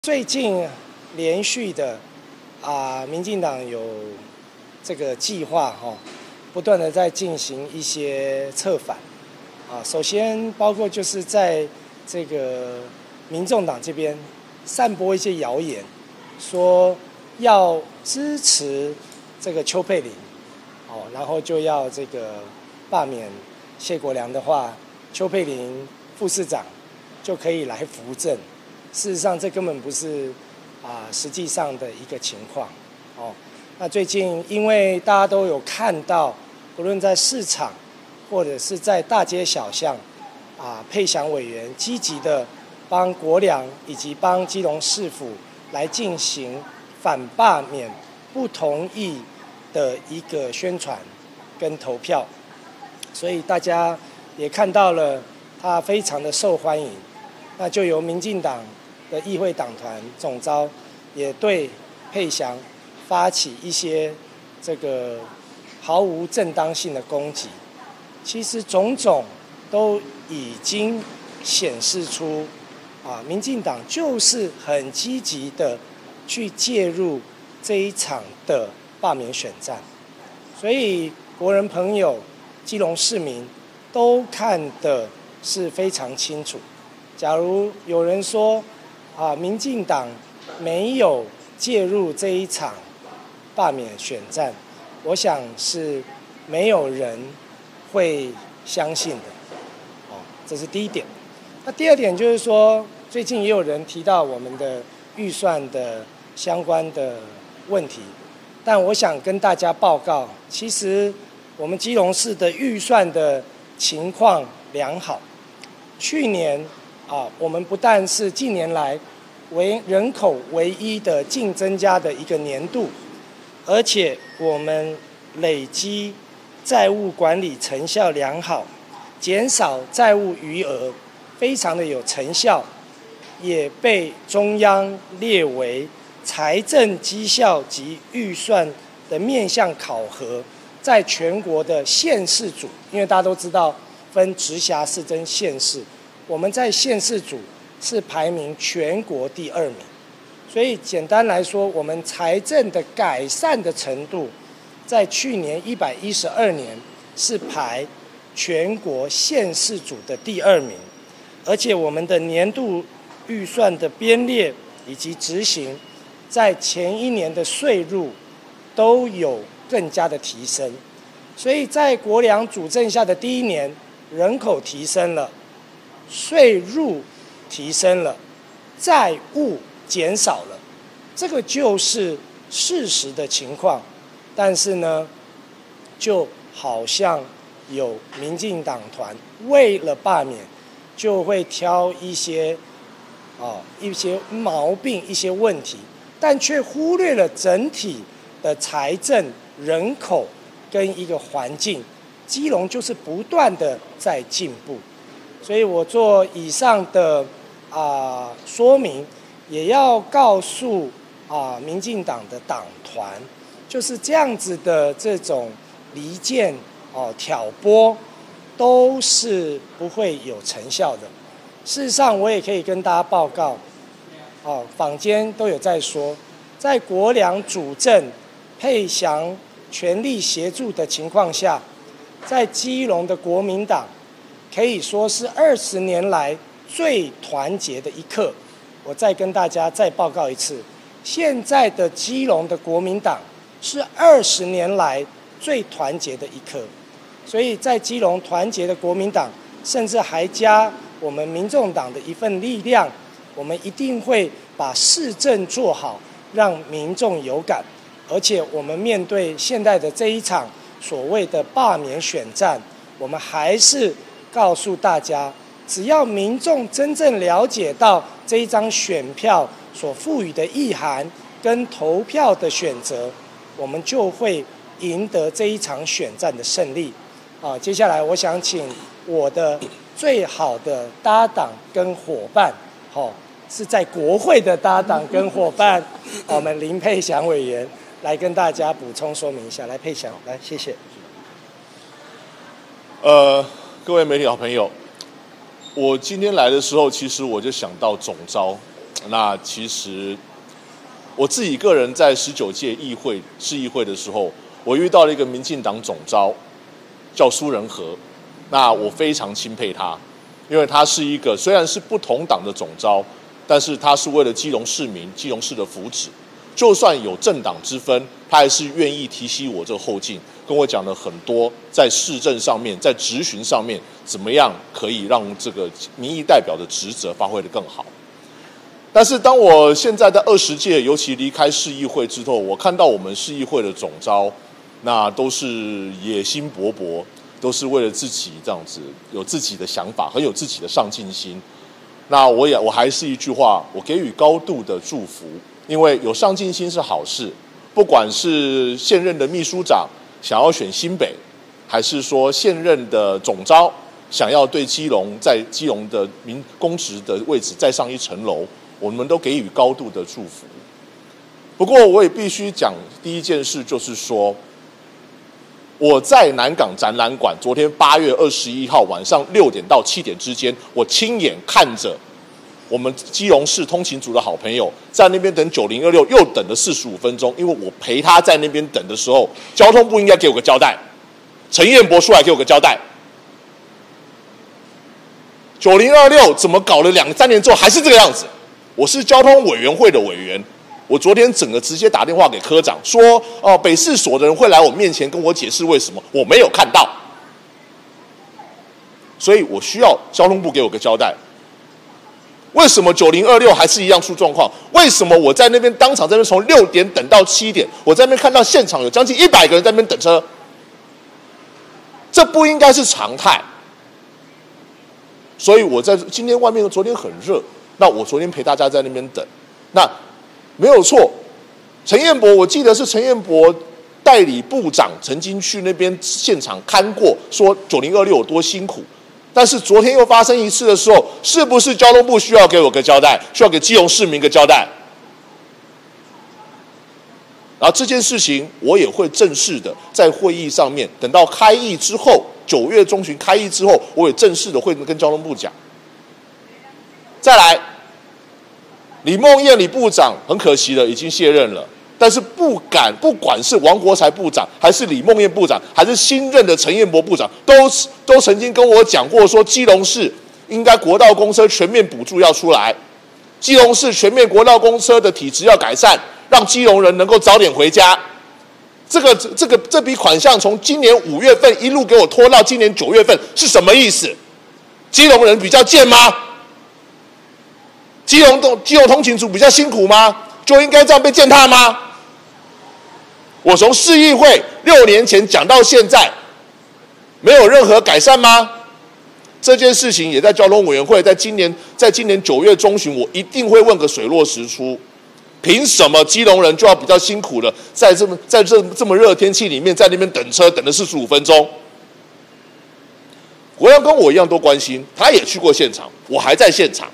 最近连续的民进党有这个计划不断的在进行一些策反首先包括就是在这个民众党这边散播一些谣言，说要支持这个邱佩玲然后就要这个罢免谢国良的话，邱佩玲副市长就可以来扶正。事实上，这根本不是实际上的一个情况那最近因为大家都有看到，不论在市场或者是在大街小巷佩祥委员积极的帮国良以及帮基隆市府来进行反罢免不同意的一个宣传跟投票，所以大家也看到了他非常的受欢迎。那就由民进党的议会党团总召也对佩祥发起一些这个毫无正当性的攻击，其实种种都已经显示出民进党就是很积极的去介入这一场的罢免选战，所以国人朋友、基隆市民都看得是非常清楚。假如有人说民进党没有介入这一场罢免选战，我想是没有人会相信的这是第一点。那第二点就是说，最近也有人提到我们的预算的相关的问题，但我想跟大家报告，其实我们基隆市的预算的情况良好。去年我们不但是近年来为人口唯一的净增加的一个年度，而且我们累积债务管理成效良好，减少债务余额，非常的有成效，也被中央列为财政绩效及预算的面向考核，在全国的县市组，因为大家都知道分直辖市跟县市，我们在县市组是排名全国第2名，所以简单来说，我们财政的改善的程度，在去年112年是排全国县市组的第2名，而且我们的年度预算的编列以及执行，在前一年的税入都有更加的提升，所以在国良主政下的第1年，人口提升了，税入提升了，债务减少了，这个就是事实的情况。但是呢，就好像有民进党团为了罢免，就会挑一些毛病、一些问题，但却忽略了整体的财政、人口跟一个环境。基隆就是不断的在进步，所以我做以上的说明，也要告诉民进党的党团，就是这样子的这种离间挑拨，都是不会有成效的。事实上，我也可以跟大家报告，坊间都有在说，在国良主政、佩祥全力协助的情况下，在基隆的国民党可以说是20年来最团结的一刻。我再跟大家再报告一次，现在的基隆的国民党是20年来最团结的一刻。所以在基隆团结的国民党，甚至还加我们民众党的一份力量，我们一定会把市政做好，让民众有感。而且我们面对现在的这一场所谓的罢免选战，我们还是告诉大家，只要民众真正了解到这一张选票所赋予的意涵跟投票的选择，我们就会赢得这一场选战的胜利。接下来我想请我的最好的搭档跟伙伴，是在国会的搭档跟伙伴，我们林佩祥委员来跟大家补充说明一下。来，佩祥，来，谢谢。 各位媒体好朋友，我今天来的时候，其实我就想到总召， 那其实我自己个人在19届市议会的时候，我遇到了一个民进党总召，叫苏仁和。那我非常钦佩他，因为他是一个虽然是不同党的总召，但是他是为了基隆市民、基隆市的福祉，就算有政党之分，他还是愿意提携我这个后进，跟我讲了很多在市政上面、在质询上面，怎么样可以让这个民意代表的职责发挥得更好。但是当我现在在20届，尤其离开市议会之后，我看到我们市议会的总召，那都是野心勃勃，都是为了自己这样子，有自己的想法，很有自己的上进心。那我还是一句话，我给予高度的祝福，因为有上进心是好事。不管是现任的秘书长想要选新北，还是说现任的总召想要对在基隆的公职的位置再上一层楼，我们都给予高度的祝福。不过我也必须讲第一件事，就是说我在南港展览馆昨天8月21号晚上6点到7点之间，我亲眼看着我们基隆市通勤族的好朋友在那边等9026，又等了45分钟。因为我陪他在那边等的时候，交通部应该给我个交代，陈彦博出来给我个交代。9026怎么搞了2、3年之后还是这个样子？我是交通委员会的委员，我昨天整个直接打电话给科长说，北市所的人会来我面前跟我解释为什么，我没有看到，所以我需要交通部给我个交代。为什么9026还是一样出状况？为什么我在那边当场在那边从6点等到7点，我在那边看到现场有将近100个人在那边等车？这不应该是常态。所以我在今天外面昨天很热，那我昨天陪大家在那边等，那没有错。陈彦博，我记得是陈彦博代理部长曾经去那边现场看过，说9026有多辛苦。但是昨天又发生一次的时候，是不是交通部需要给我个交代，需要给基隆市民一个交代？然后这件事情我也会正式的在会议上面，等到开议之后，9月中旬开议之后，我也正式的会跟交通部讲。再来，李孟彦李部长很可惜了，已经卸任了。但是不管是王国材部长，还是李孟彦部长，还是新任的陈彦博部长，都曾经跟我讲过，说基隆市应该国道公车全面补助要出来，基隆市全面国道公车的体质要改善，让基隆人能够早点回家。这笔款项从今年5月份一路给我拖到今年9月份，是什么意思？基隆人比较贱吗？基隆通勤族比较辛苦吗？就应该这样被践踏吗？我从市议会6年前讲到现在，没有任何改善吗？这件事情也在交通委员会，在今年9月中旬，我一定会问个水落石出。凭什么基隆人就要比较辛苦了，在这么热的天气里面，在那边等车等了45分钟？国阳跟我一样都关心，他也去过现场，我还在现场。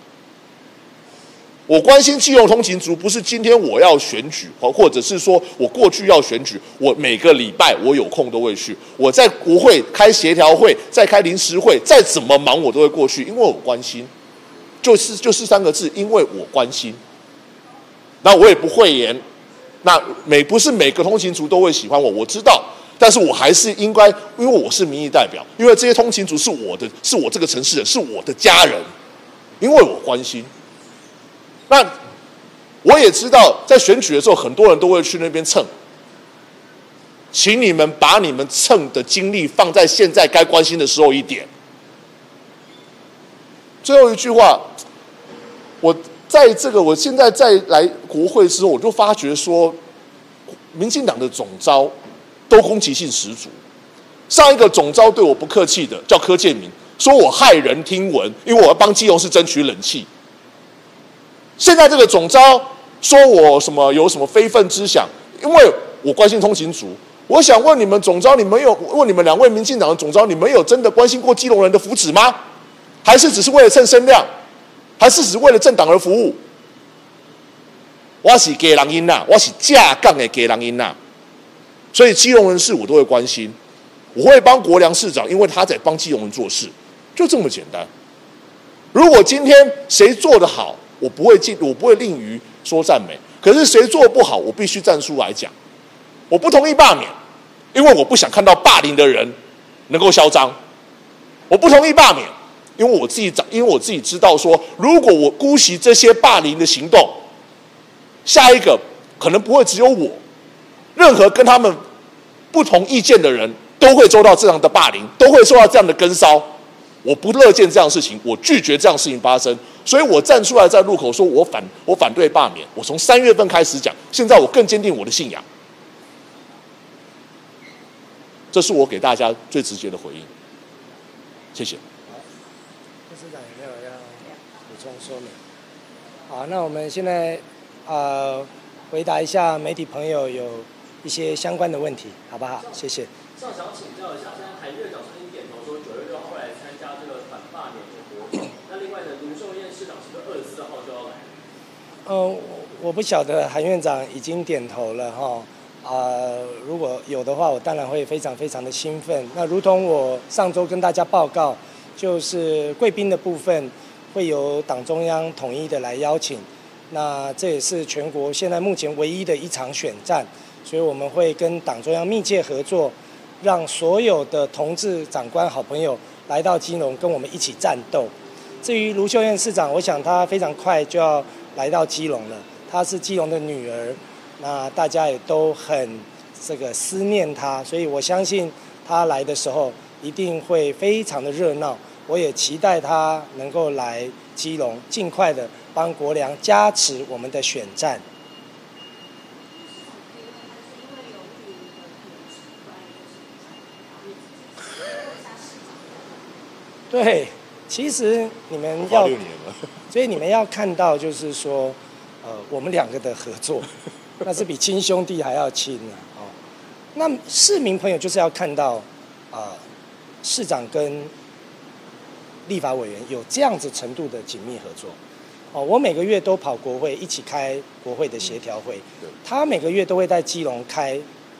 我关心基隆通勤族，不是今天我要选举，或者是说我过去要选举，我每个礼拜我有空都会去。我在国会开协调会，再开临时会，再怎么忙我都会过去，因为我关心。就是3个字，因为我关心。那我也不讳言，那不是每个通勤族都会喜欢我，我知道，但是我还是应该，因为我是民意代表，因为这些通勤族是我这个城市人，是我的家人，因为我关心。那我也知道，在选举的时候，很多人都会去那边蹭，请你们把你们蹭的精力放在现在该关心的时候一点。最后一句话，我现在再来国会之后，我就发觉说，民进党的总召都攻击性十足。上一个总召对我不客气的，叫柯建铭，说我骇人听闻，因为我要帮基隆市争取冷气。现在这个总召说我有什么非分之想，因为我关心通勤族。我想问你们总召，问你们2位民进党的总召，你们有真的关心过基隆人的福祉吗？还是只是为了蹭声量？还是只为了政党而服务？我是家人囡仔，我是架杠的家人囡仔，所以基隆人事我都会关心。我会帮国良市长，因为他在帮基隆人做事，就这么简单。如果今天谁做得好， 我不会吝于说赞美。可是谁做不好，我必须站出来讲。我不同意罢免，因为我不想看到霸凌的人能够嚣张。我不同意罢免，因为我自己知道说，如果我姑息这些霸凌的行动，下一个可能不会只有我，任何跟他们不同意见的人都会受到这样的霸凌，都会受到这样的跟骚。我不乐见这样的事情，我拒绝这样的事情发生，所以我站出来在路口说我反对罢免。我从3月份开始讲，现在我更坚定我的信仰。这是我给大家最直接的回应。谢谢。 副市长有没有要补充说明？好，那我们现在回答一下媒体朋友有一些相关的问题，好不好？谢谢。 想请教一下，现在韩院长曾经点头说9月6号会来参加这个反罢免的活动。那另外呢，卢秀燕市长是不是24号就要来？ 我不晓得韩院长已经点头了哈。如果有的话，我当然会非常非常的兴奋。那如同我上周跟大家报告，就是贵宾的部分会由党中央统一的来邀请。那这也是全国现在目前唯一的一场选战，所以我们会跟党中央密切合作，让所有的同志长官好朋友来到基隆跟我们一起战斗。至于卢秀燕市长，我想她非常快就要来到基隆了，她是基隆的女儿。那大家也都很思念他，所以我相信他来的时候一定会非常的热闹。我也期待他能够来基隆，尽快的帮国良加持我们的选战。对，其实你们要，所以你们要看到就是说，我们2个的合作。那是比亲兄弟还要亲呢，那市民朋友就是要看到，市长跟立法委员有这样子程度的紧密合作。我每个月都跑国会，一起开国会的协调会。他每个月都会在基隆开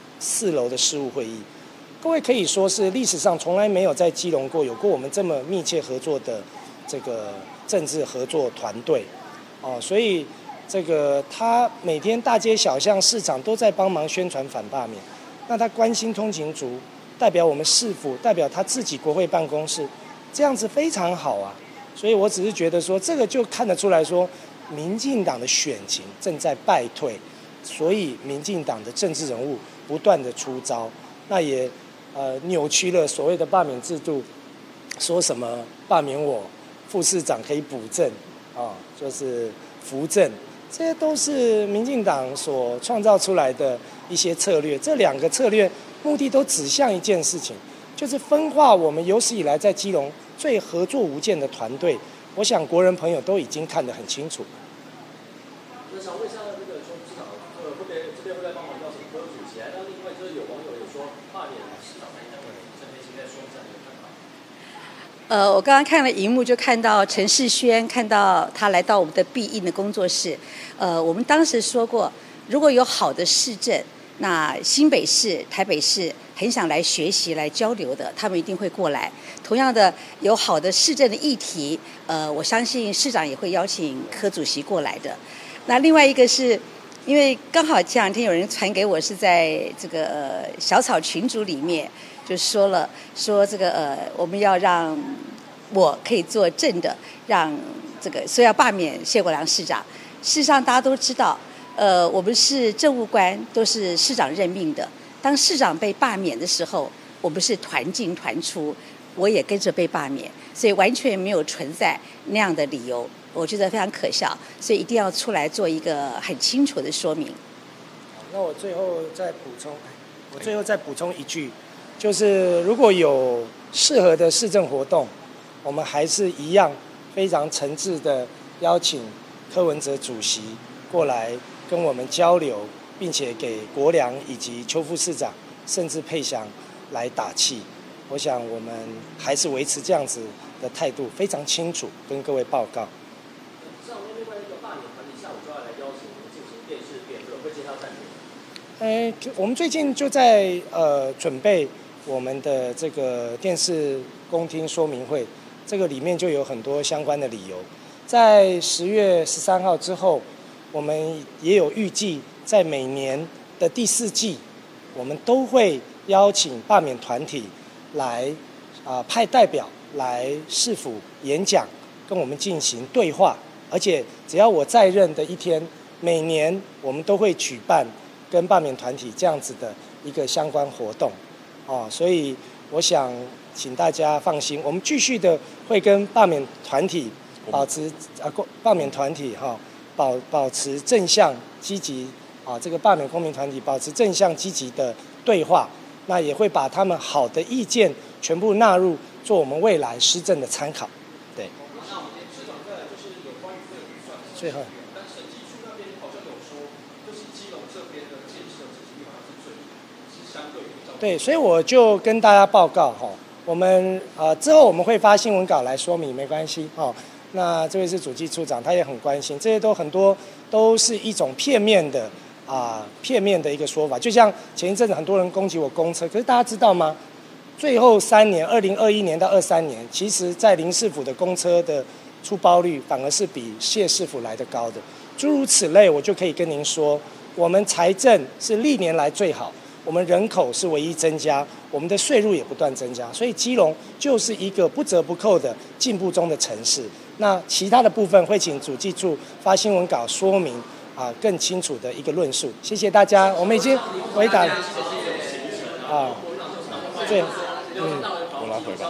4楼的事务会议。各位可以说是历史上从来没有在基隆有过我们这么密切合作的这个政治合作团队。所以。他每天大街小巷、市场都在帮忙宣传反罢免，那他关心通勤族，代表我们市府，代表他自己国会办公室，这样子非常好啊。所以我只是觉得说，这个就看得出来说，民进党的选情正在败退，所以民进党的政治人物不断的出招，那也扭曲了所谓的罢免制度，说什么罢免我副市长可以补正就是扶正。这些都是民进党所创造出来的一些策略，这2个策略目的都指向一件事情，就是分化我们有史以来在基隆最合作无间的团队。我想国人朋友都已经看得很清楚。 那想问一下这个邱市长，这边会来帮忙邀请柯主席来。那另外就是有网友也说罢免市长应该会陈培琴在说这样的看法。 我刚刚看了荧幕，就看到陈世轩，看到他来到我们的必应的工作室。我们当时说过，如果有好的市政，那新北市、台北市很想来学习、来交流的，他们一定会过来。同样的，有好的市政的议题，我相信市长也会邀请柯主席过来的。那另外一个是，因为刚好前2天有人传给我，是在这个小草群组里面。就说这个我们要让我可以做正的，让这个说要罢免谢国良市长。事实上大家都知道，我们是政务官，都是市长任命的。当市长被罢免的时候，我们是团进团出，我也跟着被罢免，所以完全没有存在那样的理由，我觉得非常可笑，所以一定要出来做一个很清楚的说明。 那我最后再补充一句。就是如果有适合的市政活动，我们还是一样非常诚挚的邀请柯文哲主席过来跟我们交流，并且给国良以及邱副市长甚至佩祥来打气。我想我们还是维持这样子的态度，非常清楚跟各位报告。 上面另外一个罢免团体下午就要来邀请我们进行电视辩论，会接到暂停。 我们最近就在准备我们的这个电视公听说明会，这个里面就有很多相关的理由。 在10月13号之后，我们也有预计在每年的第4季，我们都会邀请罢免团体来派代表来市府演讲，跟我们进行对话。而且只要我在任的一天，每年我们都会举办跟罢免团体这样子的一个相关活动。所以我想请大家放心，我们继续的会跟罢免团体保持罢免团体保持正向积极这个罢免公民团体保持正向积极的对话，那也会把他们好的意见全部纳入，做我们未来施政的参考。对。 那我们市长再来就是有关于这个预算， 最后， 但审计处那边好像有说，就是基隆这边的建设这些地方是相对比较。 对，所以我就跟大家报告我们之后我们会发新闻稿来说明，没关系那这位是主计处长，他也很关心，这些很多都是一种片面的一个说法。就像前一阵子很多人攻击我公车，可是大家知道吗？最后3年，2021年到23年，其实在林市府的公车的出包率反而是比谢市府来得高的。诸如此类，我就可以跟您说，我们财政是历年来最好。我们人口是唯一增加，我们的税入也不断增加，所以基隆就是一个不折不扣的进步中的城市。那其他的部分会请主计处发新闻稿说明更清楚的一个论述。谢谢大家，我们已经回答了对， 我来回答。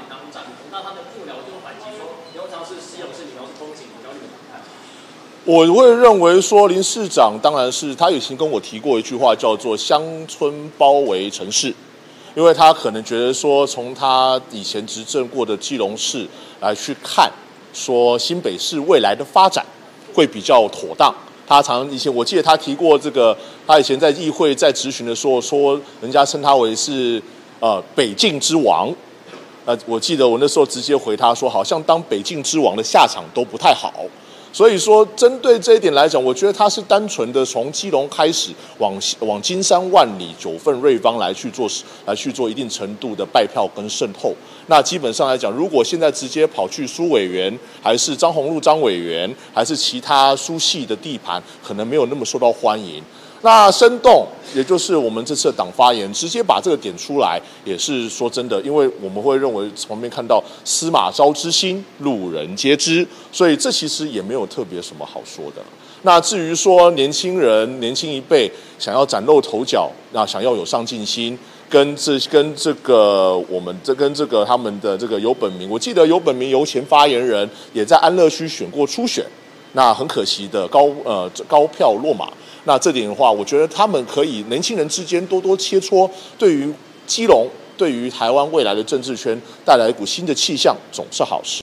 我会认为说，林市长当然是他以前跟我提过一句话，叫做"乡村包围城市"，因为他可能觉得说，从他以前执政过的基隆市来去看，说新北市未来的发展会比较妥当。他以前我记得他提过这个，他以前在议会在质询的时候说，人家称他为是北境之王。我记得我那时候直接回他说，好像当北境之王的下场都不太好。所以说，针对这一点来讲，我觉得他是单纯的从基隆开始往金山万里9份瑞芳来去做一定程度的拜票跟渗透。那基本上来讲，如果现在直接跑去苏委员，还是张宏禄张委员，还是其他苏系的地盘，可能没有那么受到欢迎。那生动，也就是我们这次的党发言，直接把这个点出来，也是说真的，因为我们会认为旁边看到司马昭之心，路人皆知，所以这其实也没有特别什么好说的。那至于说年轻一辈想要崭露头角，那想要有上进心，跟这个他们的这个游本明，我记得游本明由前发言人也在安乐区选过初选，那很可惜的高票落马。那这点的话，我觉得他们可以年轻人之间多多切磋，对于基隆，对于台湾未来的政治圈带来一股新的气象，总是好事。